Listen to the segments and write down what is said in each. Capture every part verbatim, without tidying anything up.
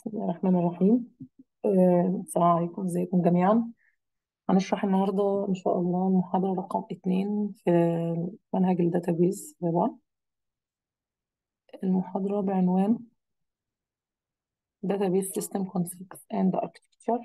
بسم الله الرحمن الرحيم. آه، السلام عليكم، ازيكم جميعا. هنشرح النهاردة إن شاء الله المحاضرة رقم اتنين في منهج الداتابيز طبعا. المحاضرة بعنوان Database System Concepts and Architecture.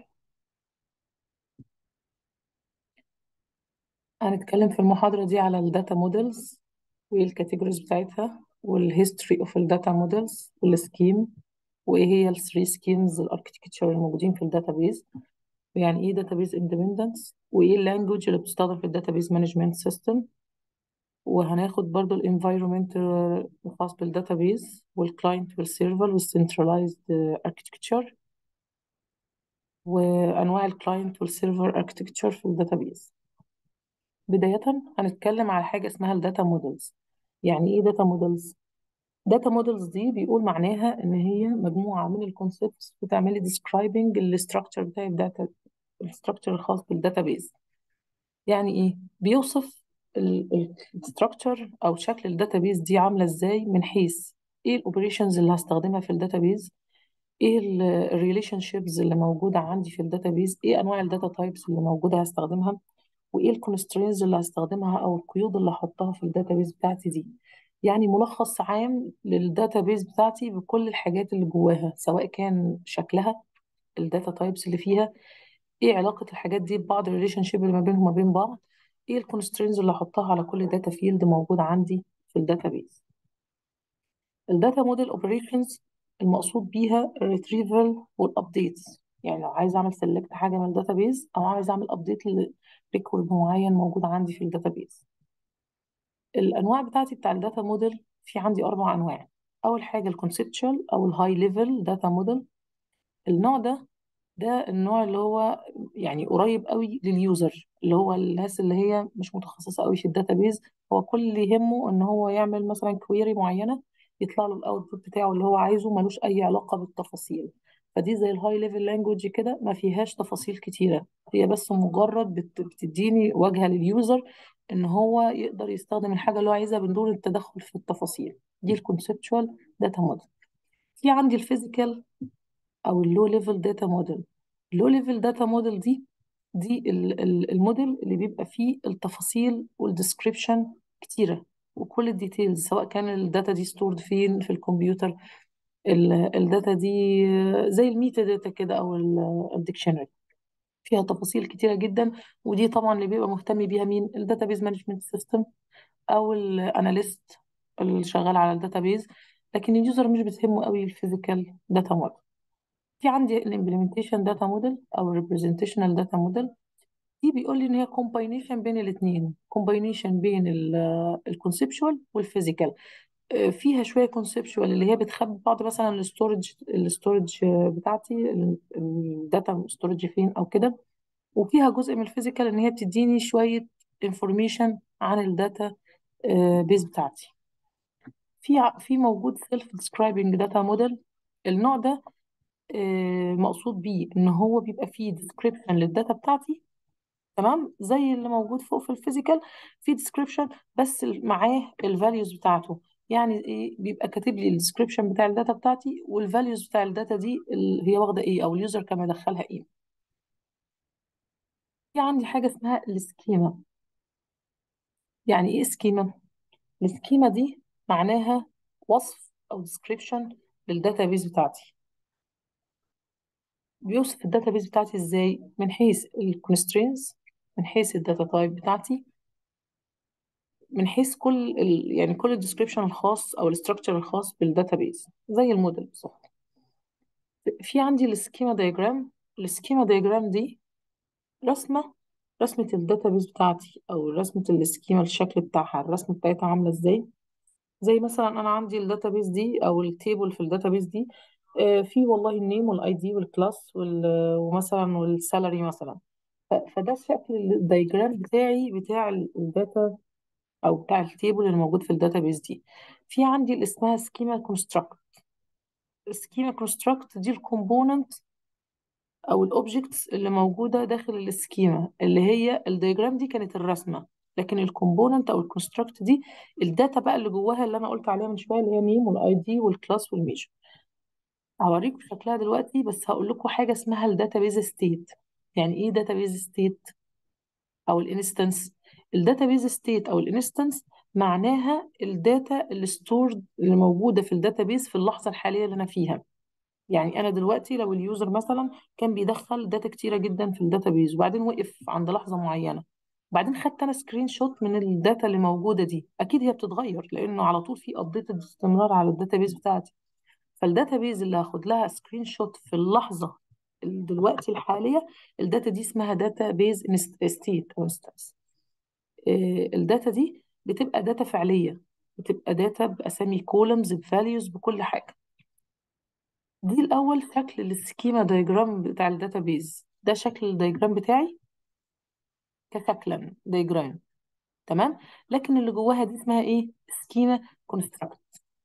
هنتكلم في المحاضرة دي على الداتا مودلز وايه الكاتيجوريز بتاعتها والهيستوري اوف الداتا مودلز والسكيم، وايه هي الثري سكيمز الاركتكتشر الموجودين في الداتابيز، ويعني ايه داتابيز اندبندنس، وايه اللانجوج اللي بتستخدم في الداتابيز مانجمنت سيستم. وهناخد برضو الانفايرومنت الخاص بالداتابيز والكلاينت والسيرفر والسنترلايزد اركتكتشر، وانواع الكلاينت والسيرفر اركتكتشر في الداتابيز. بداية هنتكلم على حاجة اسمها الداتا مودلز. يعني ايه داتا مودلز؟ داتا مودلز دي بيقول معناها ان هي مجموعة من الكونسبتس بتعملي ديسكرايبنج الاستراكشر بتاع الداتا، الاستراكشر الخاص بالداتابيز. يعني ايه؟ بيوصف الستراكشر او شكل الداتابيز دي عامله ازاي، من حيث ايه الاوبريشنز اللي هستخدمها في الداتابيز، ايه الريليشن شيبز اللي موجوده عندي في الداتابيز، ايه انواع الداتا تايبس اللي موجوده هستخدمها، وايه الكونسترينز اللي هستخدمها او القيود اللي هحطها في الداتابيز بتاعتي دي. يعني ملخص عام للداتابيز بتاعتي بكل الحاجات اللي جواها، سواء كان شكلها، الداتا تايبس اللي فيها، ايه علاقة الحاجات دي ببعض، الريليشن شيب اللي ما بينهم وما بين بعض، ايه الكونسترينز اللي احطها على كل داتا فيلد موجود عندي في الداتابيز. الداتا موديل اوبريشنز المقصود بيها الريتريفال والابديتس. يعني لو عايز اعمل سيلكت حاجة من الداتابيز او عايز اعمل ابديت لريكورد معين موجود عندي في الداتابيز. الانواع بتاعتي بتاع الداتا موديل، في عندي اربع انواع. اول حاجة الكونسبتشوال او الهاي ليفل داتا موديل. النوع ده ده النوع اللي هو يعني قريب قوي لليوزر، اللي هو الناس اللي هي مش متخصصة قوي في الداتابيز. هو كل اللي يهمه ان هو يعمل مثلا كويري معينة، يطلع له الاوتبوت بتاعه اللي هو عايزه، ملوش اي علاقة بالتفاصيل. فدي زي الهاي ليفل لانجوج كده، ما فيهاش تفاصيل كتيرة، هي بس مجرد بت- بتديني واجهة لليوزر ان هو يقدر يستخدم الحاجة اللي هو عايزها من دون التدخل في التفاصيل. دي الكونسبتشوال داتا موديل. في عندي الفيزيكال او اللو ليفل داتا موديل. اللو ليفل داتا موديل دي دي ال- ال- الموديل اللي بيبقى فيه التفاصيل والديسكريبشن كتيرة، وكل الديتيلز، سواء كان الداتا دي ستورد فين في الكمبيوتر. ال- الداتا دي زي الميتا داتا كده او الديكشنري، فيها تفاصيل كتيرة جدا. ودي طبعا اللي بيبقى مهتم بيها مين؟ الداتابيز مانجمنت سيستم او الاناليست اللي شغال على الداتابيز. لكن اليوزر مش بتهمه قوي الفيزيكال داتا موديل. في عندي الامبلمنتيشن داتا موديل او الريبريزنتيشنال داتا موديل. دي بيقول لي ان هي كومباينيشن بين الاثنين، كومباينيشن بين الكونسبشوال والفيزيكال. فيها شويه كونسبشوال اللي هي بتخبي بعض، مثلا الستورج الستورج بتاعتي، الداتا ستورج فين او كده. وفيها جزء من الفيزيكال ان هي بتديني شويه انفورميشن عن الداتا بيز بتاعتي. في ع- في موجود سيلف ديسكرايبنج داتا موديل. النوع ده آه، مقصود بيه ان هو بيبقى فيه ديسكريبشن للداتا بتاعتي، تمام، زي اللي موجود فوق في الفيزيكال. في ديسكريبشن بس ال- معاه الفاليوز بتاعته. يعني ايه؟ بيبقى كاتب لي الديسكريبشن بتاع الداتا بتاعتي والفاليوز بتاع الداتا دي اللي هي واخده ايه، او اليوزر كان مدخلها ايه. في عندي حاجه اسمها السكيما. يعني ايه سكيما؟ السكيما دي معناها وصف او ديسكريبشن للداتا بيز بتاعتي. بيوصف الداتا بيز بتاعتي ازاي؟ من حيث الكونسترينز، من حيث الداتا تايب بتاعتي، من حيث كل ال... يعني كل الديسكريبشن الخاص او الاستراكشر الخاص بالداتابيز، زي الموديل بالظبط. في عندي السكيما دايجرام. السكيما دايجرام دي رسمه رسمه الداتابيز بتاعتي، او رسمه السكيما، الشكل بتاعها، الرسمه بتاعتها عامله ازاي. زي مثلا انا عندي الداتابيز دي او التيبل في الداتابيز دي، آه، في والله النيم والاي دي والكلاس وال... ومثلا والسالري مثلا. ف- فده شكل الدايجرام بتاعي بتاع الداتا، او بتاع التيبل اللي موجود في الداتابيز دي. في عندي اللي اسمها سكيما كونستراكت. السكيما كونستراكت دي الكومبوننت او الاوبجكتس اللي موجوده داخل السكيما، اللي هي الدياجرام دي كانت الرسمه، لكن الكومبوننت او الكونستراكت دي الداتا بقى اللي جواها، اللي انا قلت عليها من شويه، اللي هي نيم والاي دي والكلاس والميجر. هوريكم شكلها دلوقتي، بس هقول لكم حاجه اسمها الداتابيز ستيت. يعني ايه داتابيز ستيت او الانستنس؟ الداتابيز ستيت او الانستنس معناها الداتا اللي ستورد اللي موجوده في الداتابيز في اللحظه الحاليه اللي انا فيها. يعني انا دلوقتي لو اليوزر مثلا كان بيدخل داتا كتيره جدا في الداتابيز وبعدين وقف عند لحظه معينه، بعدين خدت انا سكرين شوت من الداتا اللي موجوده دي، اكيد هي بتتغير لانه على طول في ابديت باستمرار على الداتابيز بتاعتي. فالداتابيز اللي هاخد لها سكرين شوت في اللحظه ال- دلوقتي الحاليه، الداتا دي اسمها داتابيز ستيت او انستنس. الداتا دي بتبقى داتا فعليه، بتبقى داتا باسامي كولمز بفاليوز بكل حاجه. دي الاول شكل السكيما دايجرام بتاع الداتابيز، ده شكل الدايجرام بتاعي كشكلا دايجرام. تمام. لكن اللي جواها دي اسمها ايه؟ سكيما كونستراكت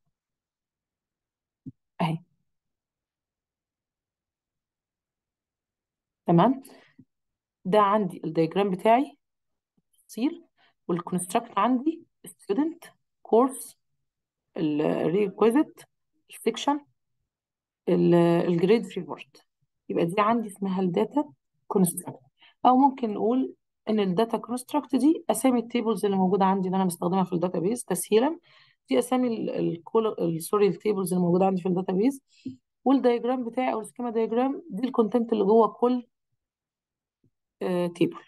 اهي. تمام. ده عندي الدايجرام بتاعي تصير، والكونستراكت عندي ستودنت، كورس، الريكويزيت، السكشن، الجريد ريبورت. يبقى دي عندي اسمها الداتا كونستراكت. او ممكن نقول ان الداتا كونستراكت دي اسامي التيبلز اللي موجوده عندي اللي انا بستخدمها في الداتابيز تسهيلا. دي اسامي الكول سوري التيبلز اللي موجوده عندي في الداتابيز. والدايجرام بتاعي او السكيما دايجرام دي الكونتنت اللي جوه كل تيبل.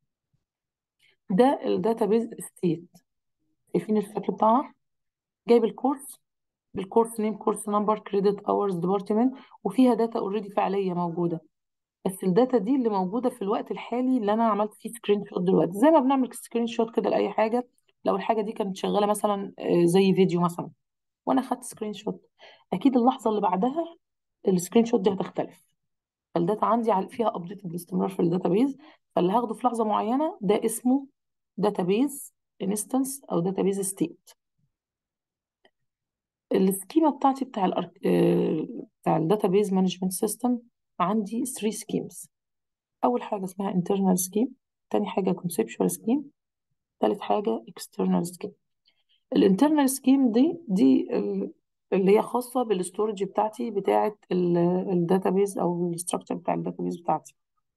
ده الداتابيز ستيت. شايفين الشكل بتاعها؟ جايب الكورس بالكورس نيم، كورس نمبر، كريدت اورز، ديبارتمنت، وفيها داتا اوريدي فعليه موجوده. بس الداتا دي اللي موجوده في الوقت الحالي اللي انا عملت فيه سكرين شوت دلوقتي، زي ما بنعمل سكرين شوت كده لاي حاجه. لو الحاجه دي كانت شغاله مثلا آه، زي فيديو مثلا، وانا خدت سكرين شوت، اكيد اللحظه اللي بعدها السكرين شوت دي هتختلف. فالداتا عندي عل- فيها ابديت باستمرار في الداتابيز. فاللي هاخده في لحظه معينه ده اسمه داتابيز انستنس او داتابيز ستيت. السكيما بتاعتي بتاع ال بتاع الداتابيز مانجمنت سيستم عندي ثلاثة سكيمز. اول حاجه اسمها internal scheme، تاني حاجه conceptual scheme، تالت حاجه external scheme. الانترنال سكيم دي دي ال- اللي هي خاصه بالاستورج بتاعتي بتاعه الداتابيز او الاستراكشر بتاع الداتابيز بتاعتي.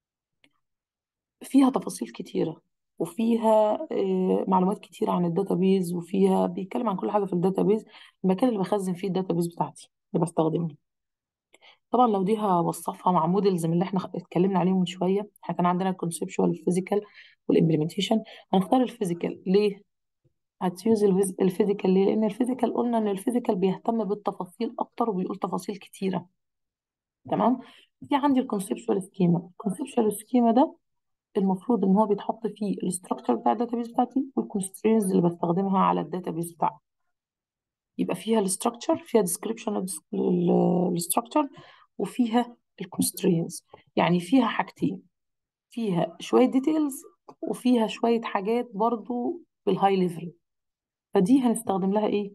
فيها تفاصيل كتيره، وفيها آه، معلومات كتيره عن الداتابيز، وفيها بيتكلم عن كل حاجه في الداتابيز، المكان اللي بخزن فيه الداتابيز بتاعتي اللي بستخدمه. طبعا لو دي هوصفها مع موديلز من اللي احنا خ- اتكلمنا عليهم من شويه، احنا كان عندنا الكونسبشوال، الفيزيكال، والامبلمنتيشن. هنختار الفيزيكال ليه؟ هتيوز الفيزيكال ليه؟ لان الفيزيكال قلنا ان الفيزيكال بيهتم بالتفاصيل اكتر وبيقول تفاصيل كتيره. تمام. في عندي الكونسبشوال سكيما. الكونسبشوال سكيما ده المفروض ان هو بيتحط فيه الاستراكشر بتاع الداتابيز بتاعتي والكونسترينز اللي بستخدمها على الداتابيز بتاعتي. يبقى فيها الاستراكشر، فيها ديسكريبشن للاستراكشر، وفيها الكونسترينز. يعني فيها حاجتين، فيها شوية ديتيلز وفيها شوية حاجات برضو بالهاي ليفل. فدي هنستخدم لها ايه؟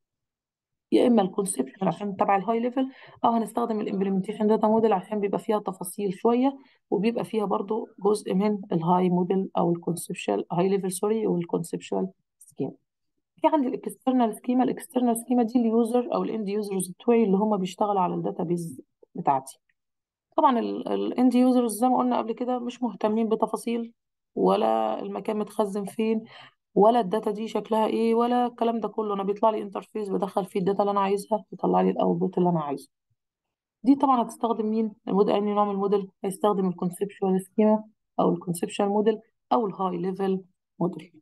يا اما الكونسبشن عشان تبع الهاي ليفل، او هنستخدم الامبلمنتيشن داتا موديل عشان بيبقى فيها تفاصيل شوية، وبيبقى فيها برضو جزء من الهاي موديل او الكونسبشال هاي ليفل سوري والكونسبشال سكيم. في عندي الاكسترنال سكيما. الاكسترنال سكيما دي اليوزر او الاند يوزرز بتوعي اللي هم بيشتغلوا على الداتابيز بتاعتي. طبعا الاند يوزرز زي ما قلنا قبل كده مش مهتمين بتفاصيل، ولا المكان متخزن فين، ولا الداتا دي شكلها ايه، ولا الكلام ده كله. انا بيطلع لي انترفيس بدخل فيه الداتا اللي انا عايزها يطلع لي الاوتبوت اللي انا عايزه. دي طبعا هتستخدم مين الموديل؟ انهي نوع من الموديل؟ هيستخدم الكونسبشوال سكيما او الكونسبشوال موديل او الهاي ليفل موديل.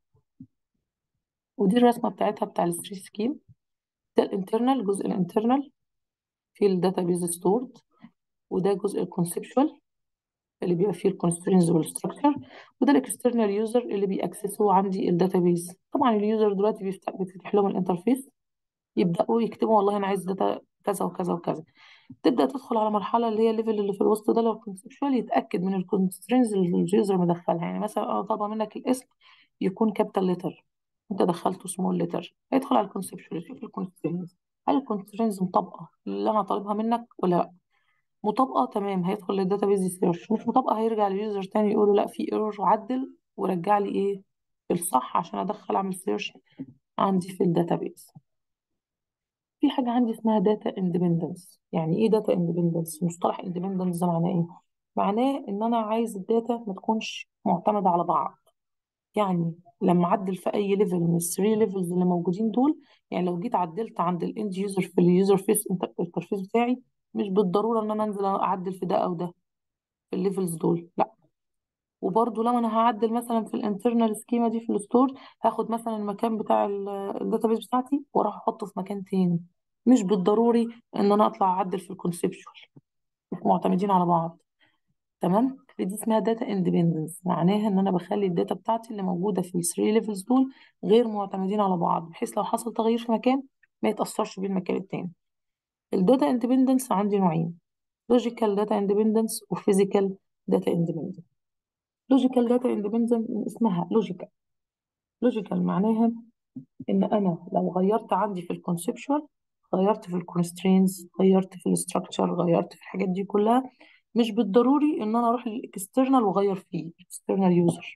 ودي الرسمه بتاعتها بتاع الثري سكيم. ده الانترنال، جزء الانترنال في الداتابيز ستورد، وده جزء الكونسبشوال اللي بيبقى فيه الكونسترينز والستراكشر، وده الاكسترنال يوزر اللي بيأكسسوا عندي الداتابيز. طبعا اليوزر دلوقتي بيفتح بيفتح لهم الانترفيس، يبداوا يكتبوا والله انا عايز داتا كذا وكذا وكذا. تبدا تدخل على مرحله اللي هي الليفل اللي في الوسط ده لو كونسبشوال، يتاكد من الكونسترينز اللي اليوزر مدخلها. يعني مثلا انا طالبه منك الاسم يكون كابيتال لتر، انت دخلته سمول لتر، هيدخل على الكونسبشوال يشوف الكونسترينز، هل الكونسترينز مطابقه اللي انا طالبها منك ولا لا. مطابقه تمام، هيدخل للداتابيز يسيرش. مش مطابقه هيرجع لليوزر تاني يقول له لا في ايرور وعدل ورجع لي ايه الصح عشان ادخل اعمل سيرش عندي في الداتابيز. في حاجة عندي اسمها داتا اندبندنس. يعني ايه داتا اندبندنس؟ مصطلح اندبندنس ده معناه ايه؟ معناه ان انا عايز الداتا ما تكونش معتمدة على بعض. يعني لما اعدل في اي ليفل من الثري ليفلز اللي موجودين دول، يعني لو جيت عدلت عند الاند يوزر في اليوزر فيس انترفيس بتاعي، مش بالضرورة ان انا انزل اعدل في ده او ده في الليفلز دول، لا. وبرضه لو انا هعدل مثلا في الانترنال سكيما دي في الستور، هاخد مثلا المكان بتاع الداتابيس بتاعتي واروح احطه في مكان تاني. مش بالضروري ان انا اطلع اعدل في الكونسبشوال، مش معتمدين على بعض. تمام. دي اسمها داتا اندبندنس، معناها ان انا بخلي الداتا بتاعتي اللي موجوده في الثري ليفلز دول غير معتمدين على بعض، بحيث لو حصل تغيير في مكان ما يتاثرش بيه المكان التاني. الداتا اندبندنس عندي نوعين: لوجيكال داتا اندبندنس وفيزيكال داتا اندبندنس. لوجيكال داتا اندبندنس من اسمها لوجيكال. لوجيكال معناها ان انا لو غيرت عندي في الكونسبشوال، غيرت في الكونسترينز، غيرت في الاستراكشر، غيرت في الحاجات دي كلها، مش بالضروري ان انا اروح للاكسترنال واغير فيه الاكسترنال يوزر.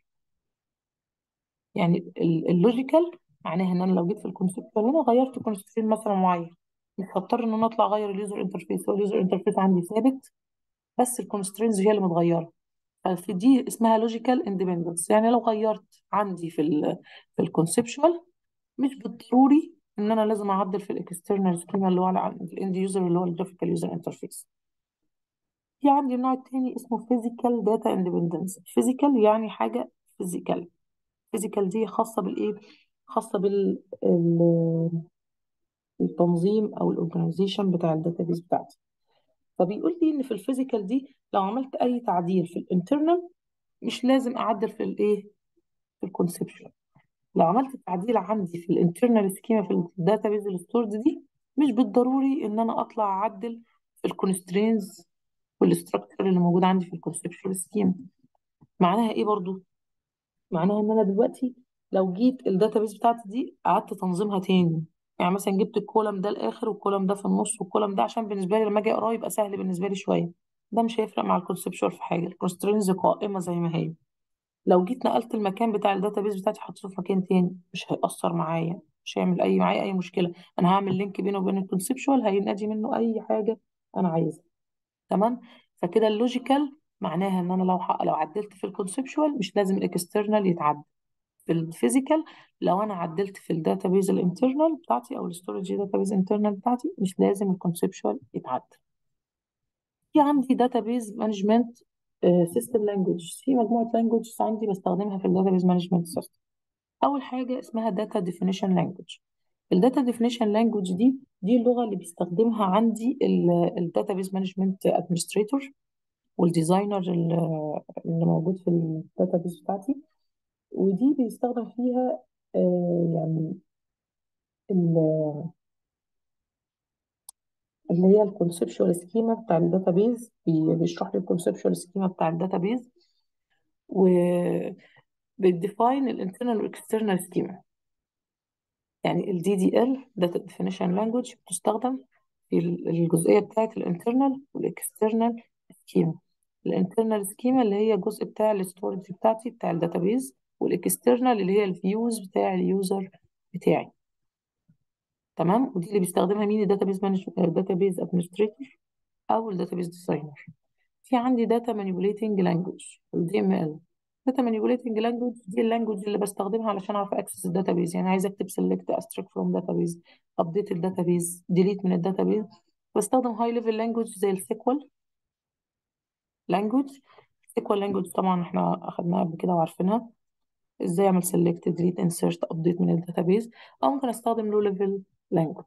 يعني ال- اللوجيكال معناها ان انا لو جيت في الكونسبشوال هنا غيرت كونسترين مثلا معين، مش هضطر ان انا اطلع اغير اليوزر انترفيس. هو اليوزر انترفيس عندي ثابت، بس الكونسترينز هي اللي متغيره. ففي دي اسمها لوجيكال اندبندنس. يعني لو غيرت عندي في ال في الكونسبشوال، مش بالضروري ان انا لازم اعدل في الاكسترنال سكيما اللي هو على الاند يوزر اللي هو الجرافيكال يوزر انترفيس. في عندي النوع التاني اسمه فيزيكال داتا اندبندنس. فيزيكال يعني حاجه فيزيكال. فيزيكال دي خاصه بالايه؟ خاصه بال ال- التنظيم او الاورجنايزيشن بتاع الداتابيس بتاعتي. فبيقول لي ان في الفيزيكال دي لو عملت اي تعديل في الانترنال، مش لازم اعدل في الايه؟ في الكونسبشن. لو عملت تعديل عندي في الانترنال سكيما في الداتابيز الستورد دي، مش بالضروري ان انا اطلع اعدل في الكونسترينز والاستراكشر اللي موجود عندي في الكونسبشوال سكيما. معناها ايه برضو؟ معناها ان انا دلوقتي لو جيت الداتابيز بتاعتي دي قعدت تنظيمها تاني، يعني مثلا جبت الكولم ده الاخر والكولم ده في النص والكولم ده، عشان بالنسبه لي لما اجي اقراه يبقى سهل بالنسبه لي شويه، ده مش هيفرق مع الكونسبشوال في حاجه. الكونسترينز قائمه زي ما هي. لو جيت نقلت المكان بتاع الداتابيز بتاعتي حطيته في مكان تاني، مش هيأثر معايا، مش هيعمل اي معايا اي مشكله. انا هعمل لينك بينه وبين الكونسبشوال هينادي منه اي حاجه انا عايزها. تمام. فكده اللوجيكال معناها ان انا لو حق لو عدلت في الكونسبشوال مش لازم الاكسترنال يتعدل. في الفيزيكال لو انا عدلت في الداتابيز الانترنال بتاعتي او الاستورج داتابيز انترنال بتاعتي، مش لازم الكونسبشوال يتعدل. في عندي داتابيز مانجمنت سيستم لانجوج. في مجموعه لانجوجز عندي بستخدمها في الداتابيز مانجمنت سيستم. اول حاجه اسمها داتا ديفينيشن لانجوج. الداتا ديفينيشن لانجوج دي دي اللغه اللي بيستخدمها عندي الداتابيز مانجمنت ادمنستريتور والديزاينر اللي موجود في الداتابيز بتاعتي. ودي بيستخدم فيها آه، يعني ال- اللي هي الكونسبشوال سكيما بتاع الداتابيز. بي- بيشرح لي الكونسبشوال سكيما بتاع الداتابيز، وبيديفاين الانترنال والاكسترنال سكيما. يعني ال دي دي إل Data Definition Language بتستخدم في الجزئية بتاعة الانترنال والاكسترنال سكيما. الانترنال سكيما اللي هي الجزء بتاع الاستورج بتاعتي بتاع الداتابيز، والاكسترنال اللي هي الفيوز بتاع اليوزر بتاعي. تمام. ودي اللي بيستخدمها مين؟ الداتابيز مانج الداتابيز ادمنستريتور او الداتابيز ديزاينر. في عندي داتا مانيبيوليتنج لانجوج الدي ام ال. داتا مانيبيوليتنج لانجوج دي اللانجوج اللي بستخدمها علشان اعرف اكسس الداتابيز. يعني عايزه اكتب سيلكت استريك فروم داتابيز، ابديت الداتابيز، ديليت من الداتابيز. بستخدم هاي ليفل لانجوج زي السيكوال لانجوج. السيكوال لانجوج طبعا احنا اخدناها قبل كده وعارفينها، ازاي اعمل سيلكت ديليت انسيرت ابديت من الداتابيز. او ممكن استخدم لو ليفل لانجوج.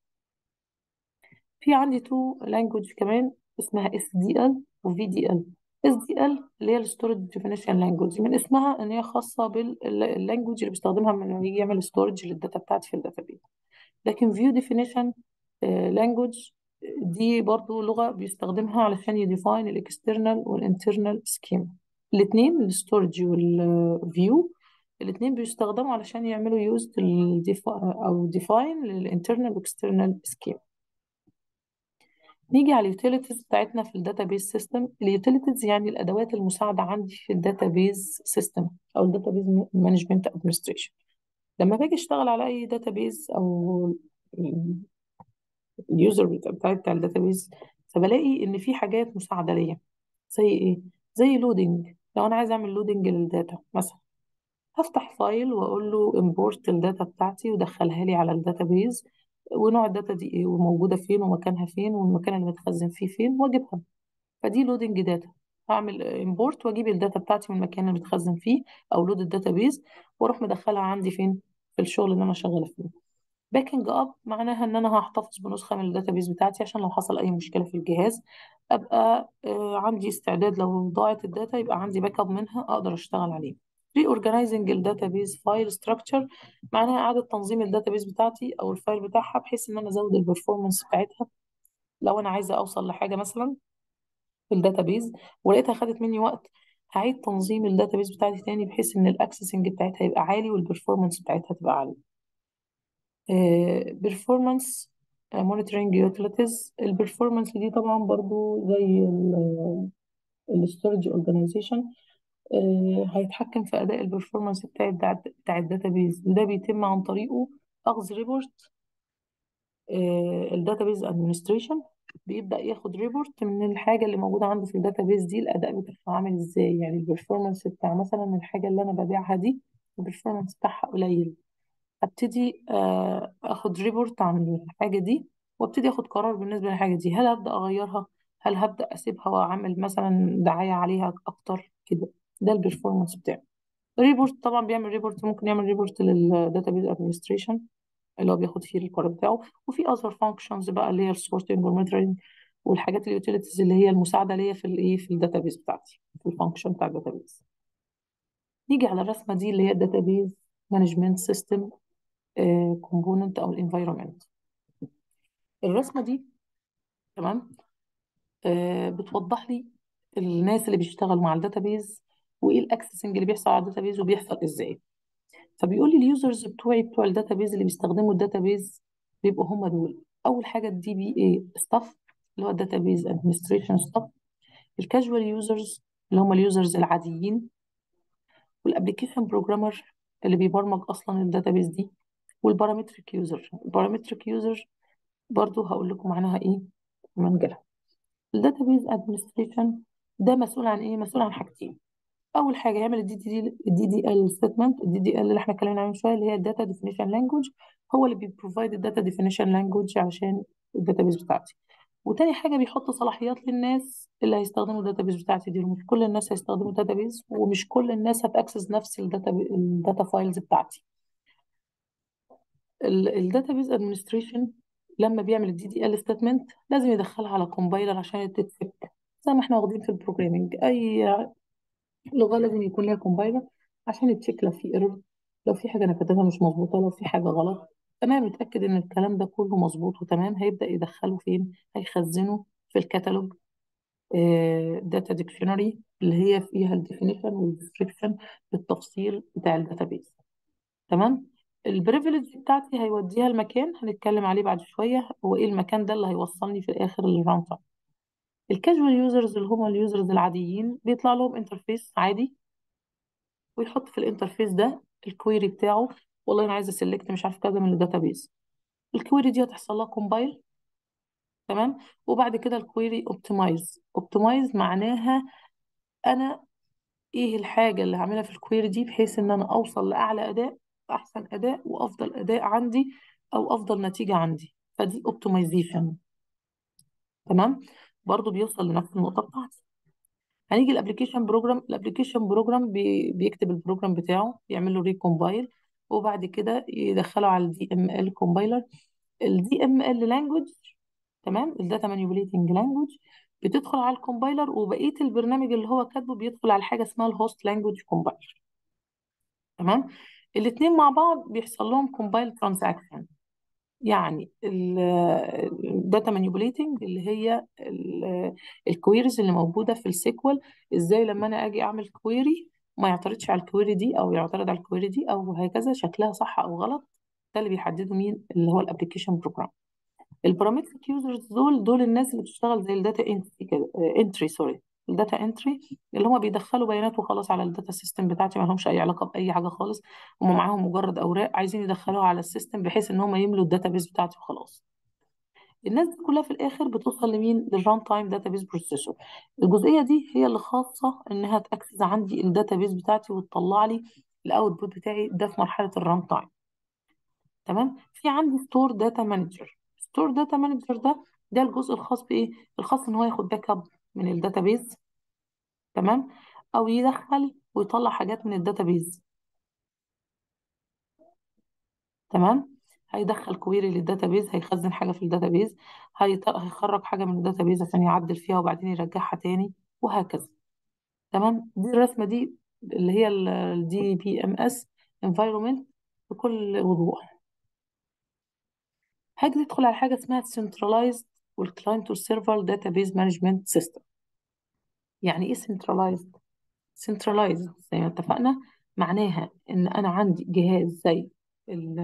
في عندي تو لانجوج كمان اسمها اس دي ال وفي دي ال. اس دي ال اللي هي الستورج ديفينيشن لانجوج، من اسمها ان هي خاصه باللانجوج اللي بيستخدمها لما يجي يعمل ستورج للداتا بتاعتي في الداتابيز. لكن فيو ديفينيشن لانجوج دي برضو لغه بيستخدمها علشان يديفاين الاكسترنال والانترنال سكيما. الاثنين الستورج والفيو الاثنين بيستخدموا علشان يعملوا يوز او ديفاين للانترنال واكسترنال سكيما. نيجي على اليوتيليتيز بتاعتنا في الداتابيز سيستم. اليوتيليتيز يعني الادوات المساعده عندي في الداتابيز سيستم او الداتابيز مانجمنت ادمنستريشن. لما باجي اشتغل على اي داتابيز او اليوزر بتاع بتاع الداتابيز، فبلاقي ان في حاجات مساعده ليا. زي ايه؟ زي لودنج. لو انا عايزه اعمل لودنج للداتا مثلا، هفتح فايل واقول له امبورت الداتا بتاعتي ودخلها لي على الداتابيز، ونوع الداتا دي ايه، وموجوده فين، ومكانها فين، والمكان اللي متخزن فيه فين، واجيبها. فدي لودنج داتا. هعمل امبورت واجيب الداتا بتاعتي من المكان اللي متخزن فيه، او لود الداتابيز، واروح مدخلها عندي فين، في الشغل اللي انا شغاله فيه. باكينج اب معناها ان انا هحتفظ بنسخه من الداتابيز بتاعتي عشان لو حصل اي مشكله في الجهاز ابقى آه، عندي استعداد، لو ضاعت الداتا يبقى عندي باك اب منها اقدر اشتغل عليه. ري اورجانيزنج الداتابيز فايل ستراكشر معناها اعاده تنظيم الداتابيز بتاعتي او الفايل بتاعها، بحيث ان انا ازود البرفورمانس بتاعتها. لو انا عايزه اوصل لحاجه مثلا في الداتابيز ولقيتها خدت مني وقت، هعيد تنظيم الداتابيز بتاعتي تاني، بحيث ان الاكسسنج بتاعتها يبقى عالي والبرفورمانس بتاعتها تبقى عاليه. بيرفورمانس مونيتورنج يوتيليتيز. البرفورمانس دي طبعا برضو زي الاستورج اورجانيزيشن، هيتحكم في اداء البرفورمانس بتاع الدع- بتاع الداتابيز، وده بيتم عن طريقه اخذ ريبورت. الداتابيز ادمنستريشن بيبدا ياخد ريبورت من الحاجه اللي موجوده عنده في الداتابيز دي، الاداء بتاعها عامل ازاي، يعني البرفورمانس بتاع مثلا الحاجه اللي انا ببيعها دي البرفورمانس بتاعها قليل. ابتدي آه، اخد ريبورت عن الحاجه دي، وابتدي اخد قرار بالنسبه للحاجه دي، هل هبدا اغيرها، هل هبدا اسيبها واعمل مثلا دعايه عليها اكتر كده. ده البرفورمانس بتاعه. ريبورت طبعا بيعمل ريبورت، ممكن يعمل ريبورت للداتابيز ادمنستريشن اللي هو بياخد فيه القرار بتاعه. وفي اذر فانكشنز بقى اللي هي السورتنج والميترنج والحاجات اليوتيليتيز اللي هي المساعده ليا في الايه، في الداتابيز بتاعتي، في الفانكشن بتاع الداتابيز. نيجي على الرسمه دي اللي هي الداتابيز مانجمنت سيستم كومبوننت او الانفايرمنت. الرسمه دي تمام آه بتوضح لي الناس اللي بيشتغلوا مع الداتابيز، وايه الاكسسنج اللي بيحصل على الداتابيز وبيحصل ازاي. فبيقول لي اليوزرز بتوعي بتوع الداتابيز اللي بيستخدموا الداتابيز بيبقوا هم دول. اول حاجه الدي بي اي ستاف اللي هو الداتابيز ادمنستريشن ستاف، الكاجوال يوزرز اللي هم اليوزرز العاديين، والابلكيشن بروجرامر اللي بيبرمج اصلا الداتابيز دي، والبارامتريك يوزر. البارامتريك يوزر برضو هقول لكم عنها ايه من جهه. الداتابيز ادمنستريشن ده مسؤول عن ايه؟ مسؤول عن حاجتين. اول حاجه يعمل الدي دي الدي دي ال ستيتمنت. الدي دي ال اللي احنا اتكلمنا عنه من شويه اللي هي الداتا ديفينيشن لانجوج، هو اللي بيبروفايد الداتا ديفينيشن لانجوج عشان الداتابيز بتاعتي. وتاني حاجه بيحط صلاحيات للناس اللي هيستخدموا الداتابيز بتاعتي دي. مش كل الناس هيستخدموا الداتابيز، ومش كل الناس هتاكسس نفس الداتا الداتا فايلز بتاعتي. الداتابيز ادمنستريشن لما بيعمل الدي دي ال ستيتمنت لازم يدخلها على كومبايلر عشان تتفك. زي ما احنا واخدين في البروجرامينج، اي لغه لازم يكون لها كومبايلر عشان يتشيك لو في ايرور، لو في حاجه انا كاتبها مش مظبوطه، لو في حاجه غلط. تمام، يتاكد ان الكلام ده كله مظبوط وتمام، هيبدا يدخله فين؟ هيخزنه في الكتالوج داتا ديكشنري اللي هي فيها الديفينيشن والديسكريبشن بالتفصيل بتاع الداتابيز. تمام. البريفليج بتاعتي هيوديها المكان هنتكلم عليه بعد شويه، هو ايه المكان ده اللي هيوصلني في الاخر للران تايم. الكاجوال يوزرز اللي هم اليوزرز العاديين بيطلع لهم انترفيس عادي، ويحط في الانترفيس ده الكويري بتاعه. والله انا عايزه اسلكت مش عارف كذا من الداتابيز. الكويري دي هتحصل لها كومبايل. تمام. وبعد كده الكويري اوبتمايز. اوبتمايز معناها انا ايه الحاجه اللي هعملها في الكويري دي بحيث ان انا اوصل لاعلى اداء، احسن اداء، وافضل اداء عندي، او افضل نتيجه عندي. فدي اوبتمايزيشن. تمام. برضو بيوصل لنفس النقطه بتاعتي. هنيجي الابلكيشن بروجرام. الابلكيشن بروجرام بي بيكتب البروجرام بتاعه، يعمل له ريكومبايل، وبعد كده يدخله على الدي ام ال كومبايلر. الدي ام ال لانجوج، تمام، الداتا مانيبيوليتنج لانجوج، بتدخل على الكومبايلر، وبقيه البرنامج اللي هو كاتبه بيدخل على حاجه اسمها الهوست لانجوج كومبايلر. تمام. الاثنين مع بعض بيحصل لهم كومبايل ترانزاكشن. يعني الداتا مانيبيوليتنج اللي هي الكويريز اللي موجوده في السيكوال، ازاي لما انا اجي اعمل كويري ما يعترضش على الكويري دي او يعترض على الكويري دي او هكذا، شكلها صح او غلط. ده اللي بيحدده مين؟ اللي هو الابلكيشن بروجرام. البارامتريك يوزرز دول دول الناس اللي بتشتغل زي الداتا انتري كده، انتري سوري الداتا انتري، اللي هم بيدخلوا بيانات وخلاص على الداتا سيستم بتاعتي، ما لهمش اي علاقه باي حاجه خالص. هم معاهم مجرد اوراق عايزين يدخلوها على السيستم بحيث ان هم يملوا الداتا بيز بتاعتي وخلاص. الناس دي كلها في الاخر بتوصل لمين؟ للران تايم داتابيز بروسيسور. الجزئيه دي هي اللي خاصه انها تاكسس عندي الداتابيز بتاعتي وتطلع لي الاوتبوت بتاعي ده في مرحله الران تايم. تمام. في عندي ستور داتا مانجر. ستور داتا مانجر ده ده الجزء الخاص بايه؟ الخاص ان هو ياخد باك اب من الداتابيز. تمام. او يدخل ويطلع حاجات من الداتابيز. تمام. هيدخل كويري للداتابيز، هيخزن حاجه في الداتابيز، هيط- هيخرج حاجه من الداتابيز عشان يعدل فيها وبعدين يرجعها تاني، وهكذا. تمام. دي الرسمه دي اللي هي الدي بي ام اس انفايرمنت بكل وضوح. هاجي ندخل على حاجه اسمها centralized والكلاينت والسيرفر داتابيز مانجمنت سيستم. يعني ايه centralized؟ centralized زي ما اتفقنا معناها ان انا عندي جهاز زي ال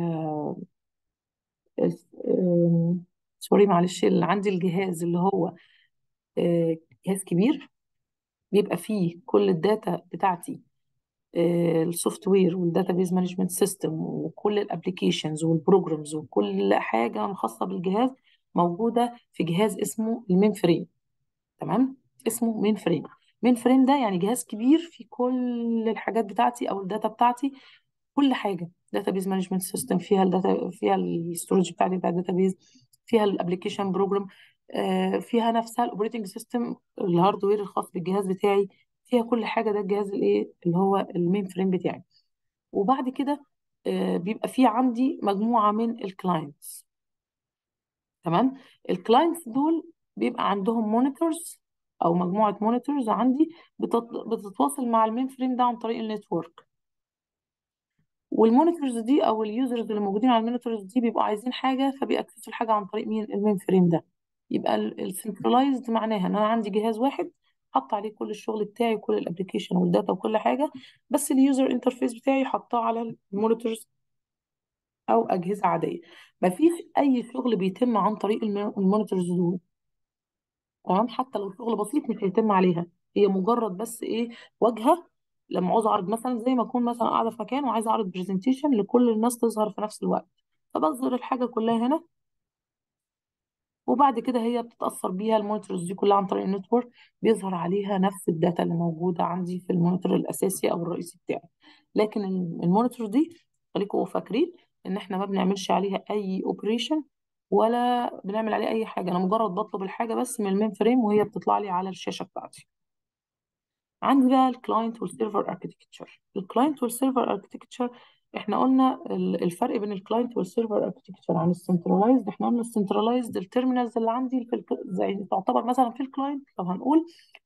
ال- سوري معلش، اللي عندي الجهاز اللي هو آه، جهاز كبير بيبقى فيه كل الداتا بتاعتي، السوفت وير والداتابيز مانجمنت سيستم وكل الابلكيشنز والبروجرامز وكل حاجه خاصه بالجهاز موجوده في جهاز اسمه المين فريم. تمام. اسمه مين فريم. مين فريم ده يعني جهاز كبير فيه كل الحاجات بتاعتي او الداتا بتاعتي. كل حاجه داتابيز مانجمنت سيستم فيها الداتا، فيها الاستورج بتاعتي بتاع الداتابيز، فيها الابلكيشن بروجرام، فيها نفسها الاوبريتنج سيستم الهاردوير الخاص بالجهاز بتاعي، فيها كل حاجه. ده الجهاز الايه اللي هو المين فريم بتاعي. وبعد كده آه، بيبقى في عندي مجموعه من الكلاينتس. تمام. الكلاينتس دول بيبقى عندهم مونيتورز او مجموعه مونيتورز عندي بتت- بتتواصل مع المين فريم ده عن طريق النتورك. والمونيتورز دي او اليوزرز اللي موجودين على المونيتورز دي بيبقوا عايزين حاجه فبيأكسسوا الحاجه عن طريق مين؟ المين فريم ده. يبقى السنترلايزد معناها ان انا عندي جهاز واحد حط عليه كل الشغل بتاعي وكل الابلكيشن والداتا وكل حاجه، بس اليوزر انترفيس بتاعي حطاه على المونيتورز او اجهزه عاديه. مفيش اي شغل بيتم عن طريق الم- المونيتورز دول. تمام. حتى لو شغل بسيط مش هيتم عليها. هي مجرد بس ايه؟ واجهه. لما عاوز اعرض مثلا زي ما اكون مثلا قاعده في مكان وعايزه اعرض برزنتيشن لكل الناس تظهر في نفس الوقت، فبظهر الحاجه كلها هنا. وبعد كده هي بتتاثر بيها المونيتورز دي كلها عن طريق النتورك، بيظهر عليها نفس الداتا اللي موجوده عندي في المونيتور الاساسي او الرئيسي بتاعي. لكن المونيتور دي خليكم فاكرين ان احنا ما بنعملش عليها اي اوبريشن ولا بنعمل عليه اي حاجه. انا مجرد بطلب الحاجه بس من المين فريم وهي بتطلع لي على الشاشه بتاعتي. عندي بقى الكلاينت والسيرفر اركتكتشر. الكلاينت والسيرفر اركتكتشر احنا قلنا ال- الفرق بين الكلاينت والسيرفر اركتكتشر عن السنترلايزد. احنا قلنا السنترلايزد التيرمينالز اللي عندي في الك... زي تعتبر مثلا في الكلاينت لو هنقول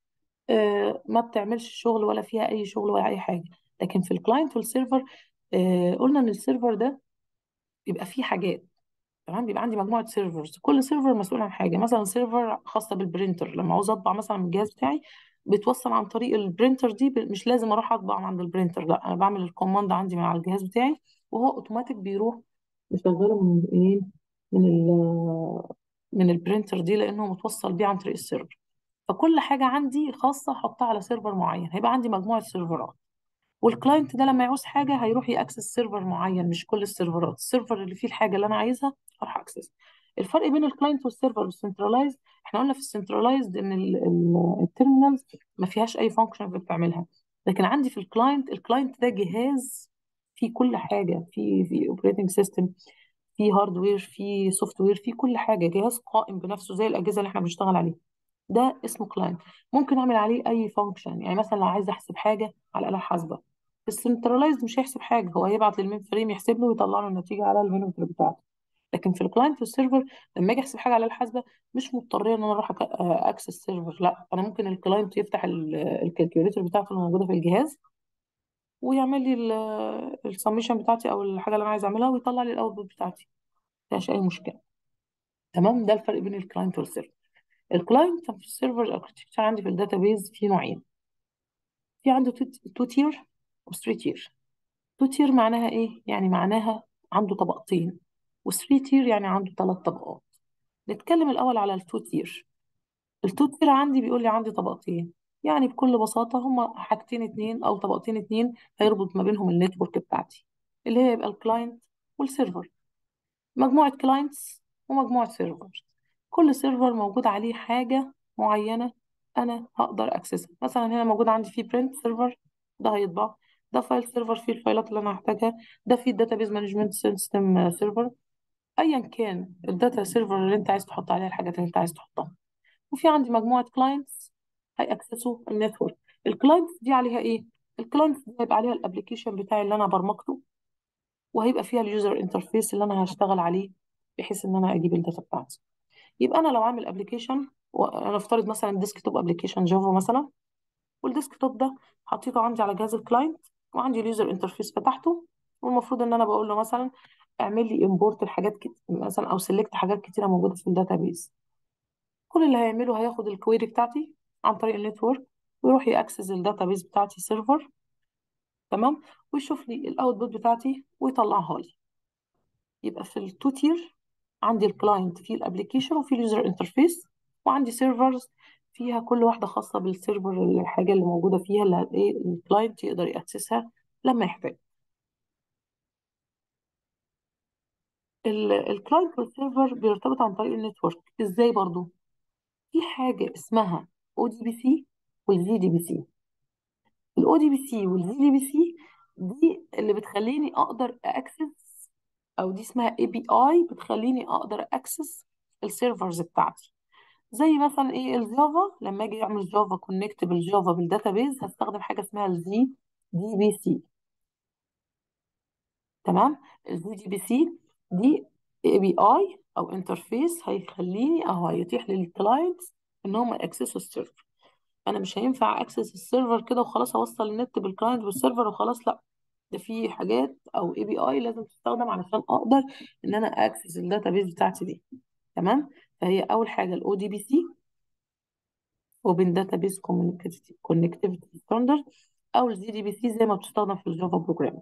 آه ما بتعملش شغل ولا فيها اي شغل ولا اي حاجه. لكن في الكلاينت والسيرفر آه قلنا ان السيرفر ده بيبقى فيه حاجات. تمام. بيبقى عندي مجموعه سيرفرز، كل سيرفر مسؤول عن حاجه. مثلا سيرفر خاصه بالبرينتر، لما عاوز اطبع مثلا من الجهاز بتاعي بتوصل عن طريق البرينتر دي ب- مش لازم اروح اطبع من عند البرينتر، لا انا بعمل الكوماند عندي من على الجهاز بتاعي وهو اوتوماتيك بيروح مشغله من ايه؟ من ال من البرينتر دي لانه متوصل بيه عن طريق السيرفر. فكل حاجه عندي خاصه احطها على سيرفر معين، هيبقى عندي مجموعه سيرفرات. والكلاينت ده لما يعوز حاجه هيروح ياكسس سيرفر معين، مش كل السيرفرات. السيرفر اللي فيه الحاجه اللي انا عايزها هروح اكسس. الفرق بين الكلاينت والسيرفر والسنترلايزد، احنا قلنا في السنترلايزد ان التيرمينالز ما فيهاش اي فانكشن بتعملها. لكن عندي في الكلاينت، الكلاينت ده جهاز فيه كل حاجه، فيه في اوبريتنج سيستم، فيه هاردوير، فيه سوفت وير، فيه كل حاجه. جهاز قائم بنفسه زي الاجهزه اللي احنا بنشتغل عليها. ده اسمه كلاينت. ممكن اعمل عليه اي فانكشن. يعني مثلا لو عايز احسب حاجه على الاله الحاسبه، السنترلايزد مش هيحسب حاجه، هو هيبعت للمين فريم يحسب له ويطلع له النتيجه على المونيتور بتاعته. لكن في الكلاينت والسيرفر لما اجي احسب حاجه على الاله الحاسبه مش مضطريه ان انا اروح أك- اكسس سيرفر. لا انا ممكن الكلاينت يفتح الكالكوليتر بتاعته اللي موجوده في الجهاز ويعمل لي السميشن بتاعتي او الحاجه اللي انا عايز اعملها ويطلع لي الاوتبوت بتاعتي. مفيهاش اي مشكله. تمام. ده الفرق بين الكلاينت والسيرفر. الكلاينت في السيرفر اركتكتشر عندي في الداتابيز في نوعين. في عنده تو تير وثري تير. تو تير معناها ايه؟ يعني معناها عنده طبقتين. وثري تير يعني عنده ثلاث طبقات. نتكلم الاول على التو تير. التو تير عندي بيقول لي عندي طبقتين. يعني بكل بساطة هما حاجتين اتنين او طبقتين اتنين هيربط ما بينهم النتورك بتاعتي اللي هي يبقى الكلاينت والسيرفر. مجموعة كلاينتس ومجموعة سيرفر. كل سيرفر موجود عليه حاجة معينة أنا هقدر أكسسها. مثلا هنا موجود عندي فيه برنت سيرفر، ده هيطبع. ده فايل سيرفر فيه الفايلات اللي أنا هحتاجها. ده فيه الداتابيز مانجمنت سيستم سيرفر. أيا كان الداتا سيرفر اللي أنت عايز تحط عليها الحاجات اللي أنت عايز تحطها. وفي عندي مجموعة كلاينتس هيأكسسوا النتورك. الكلاينتس دي عليها إيه؟ الكلاينتس دي هيبقى عليها الابلكيشن بتاعي اللي أنا برمجته، وهيبقى فيها اليوزر انترفيس اللي أنا هشتغل عليه بحيث إن أنا أجيب الداتا بتاعتي. يبقى انا لو عامل ابلكيشن، وانا افترض مثلا ديسكتوب ابلكيشن جافا مثلا، والديسكتوب ده حطيته عندي على جهاز الكلاينت، وعندي اليوزر انترفيس فتحته، والمفروض ان انا بقول له مثلا اعمل لي امبورت الحاجات كت... مثلا او سيلكت حاجات كتيره موجوده في الداتابيز. كل اللي هيعمله هياخد الكويري بتاعتي عن طريق النتورك، ويروح ياكسس الداتابيز بتاعتي سيرفر. تمام. ويشوف لي الاوتبوت بتاعتي ويطلعها لي. يبقى في التو تير عندي الكلاينت فيه الابلكيشن وفيه اليوزر انترفيس، وعندي سيرفرز فيها كل واحده خاصه بالسيرفر، الحاجه اللي موجوده فيها اللي ايه الكلاينت يقدر ياكسسها لما يحتاج. الكلاينت والسيرفر بيرتبط عن طريق النتورك ازاي برضو؟ في حاجه اسمها او دي بي سي والفي دي بي سي. الاو دي بي سي والفي دي بي سي دي اللي بتخليني اقدر اكسس، او دي اسمها اي بي اي بتخليني اقدر اكسس السيرفرز بتاعتي. زي مثلا ايه الجافا، لما اجي اعمل جافا كونكت بالجافا بالداتابيز هستخدم حاجه اسمها الجي دي بي سي. تمام. الجي دي بي سي دي اي بي اي او انترفيس هيخليني او هيتيح للكلاينتس ان هم ياكسسوا السيرفر. انا مش هينفع اكسس السيرفر كده وخلاص اوصل النت بالكلاينت والسيرفر وخلاص، لا. ده في حاجات او اي بي اي لازم تستخدم علشان اقدر ان انا اكسس الداتابيز بتاعتي دي. تمام. فهي اول حاجه الاو دي بي سي، اوبن داتابيز كونكتيفيتي ستاندرد، او الجي دي بي سي زي ما بتستخدم في الجافا بروجرام.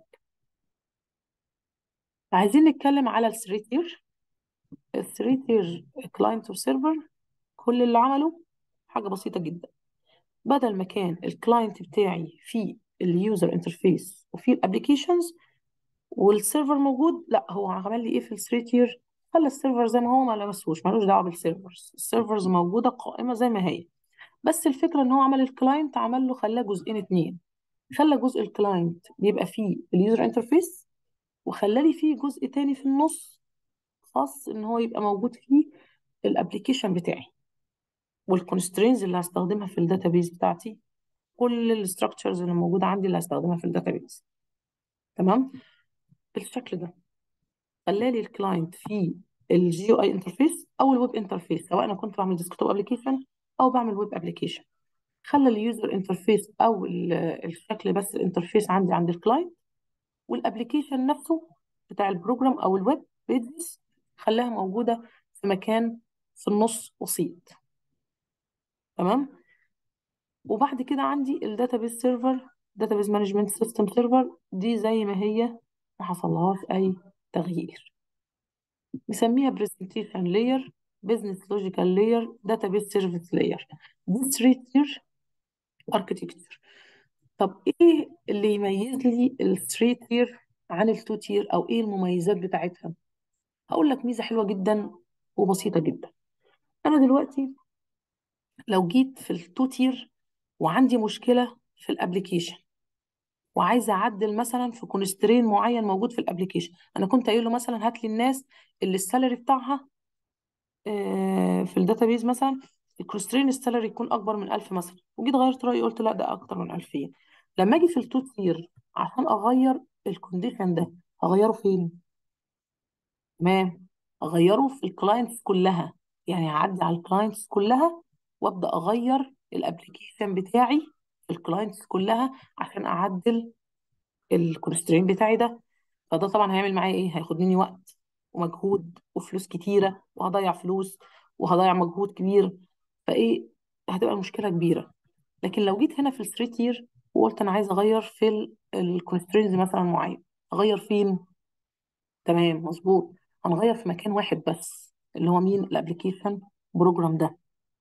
عايزين نتكلم على الثري تير. الثري تير كلاينت وسيرفر، كل اللي عمله حاجه بسيطه جدا. بدل ما كان الكلاينت بتاعي فيه اليوزر انترفيس وفيه الابلكيشنز والسيرفر موجود، لا هو عمل لي ايه في الثري تير؟ خلى السيرفر زي ما هو، ما لمسوش، ملوش دعوه بالسيرفرز. السيرفرز موجوده قائمه زي ما هي. بس الفكره ان هو عمل الكلاينت، عمل له خلاه جزئين اتنين. خلى جزء الكلاينت بيبقى فيه اليوزر انترفيس، وخلى لي فيه جزء تاني في النص خاص ان هو يبقى موجود فيه الابلكيشن بتاعي والكونسترينز اللي هستخدمها في الداتابيز بتاعتي، كل الاستراكشرز اللي موجوده عندي اللي هستخدمها في الداتابيز. تمام. بالشكل ده خلى لي الكلاينت فيه الجي يو اي انترفيس او الويب انترفيس، سواء انا كنت بعمل ديسكتوب ابلكيشن او بعمل ويب ابلكيشن. خلى اليوزر انترفيس او ال- الشكل بس الانترفيس عندي عند الكلاينت، والابلكيشن نفسه بتاع البروجرام او الويب بيجز خلاها موجوده في مكان في النص وسيط. تمام. وبعد كده عندي الداتابيز سيرفر، داتابيز مانجمنت سيستم سيرفر، دي زي ما هي ما حصلهاش اي تغيير. نسميها برزنتيشن لاير، بزنس لوجيكال لاير، داتابيز سيرفيس لاير. دي ثري تير اركتكتشر. طب ايه اللي يميز لي الثري تير عن التو تير، او ايه المميزات بتاعتها؟ هقول لك ميزه حلوه جدا وبسيطه جدا. انا دلوقتي لو جيت في التو تير وعندي مشكله في الابليكيشن، وعايزه اعدل مثلا في كونسترين معين موجود في الابليكيشن، انا كنت قايل له مثلا هات لي الناس اللي السالري بتاعها آه، في الداتابيز مثلا الكونسترين السالري يكون اكبر من ألف مثلا، وجيت غيرت رايي قلت لا ده اكتر من ألفين. لما اجي في التو تير عشان اغير الكونديشن ده، هغيره فين؟ تمام. اغيره في الكلاينتس كلها. يعني هعدي على الكلاينتس كلها وابدا اغير الابلكيشن بتاعي في الكلاينتس كلها عشان اعدل الكونسترين بتاعي ده. فده طبعا هيعمل معايا ايه؟ هياخد مني وقت ومجهود وفلوس كتيره، وهضيع فلوس وهضيع مجهود كبير. فايه؟ هتبقى المشكله كبيره. لكن لو جيت هنا في الثري تير وقلت انا عايز اغير في الكونسترينز مثلا معين، اغير فين؟ تمام مظبوط. هنغير في مكان واحد بس، اللي هو مين؟ الابلكيشن بروجرام ده.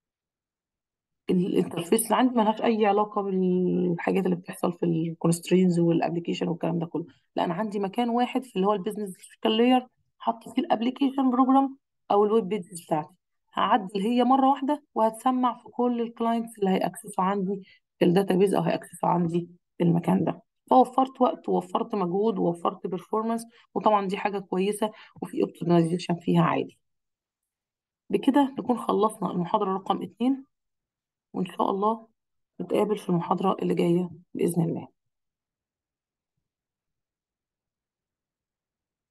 الانترفيس اللي عندي ملهاش اي علاقه بالحاجات اللي بتحصل في الكونسترينز والابلكيشن والكلام ده كله. لا، انا عندي مكان واحد في اللي هو البيزنس لاير، حط فيه الابلكيشن بروجرام او الويب بيجز بتاعتي. هعدل هي مره واحده وهتسمع في كل الكلاينتس اللي هيأكسسوا عندي في الداتابيز او هيأكسسوا عندي في المكان ده. فوفرت وقت ووفرت مجهود ووفرت بيرفورمانس، وطبعا دي حاجه كويسه وفي اوبتمايزيشن فيها عادي. بكده نكون خلصنا المحاضره رقم اتنين، وان شاء الله نتقابل في المحاضره اللي جايه باذن الله.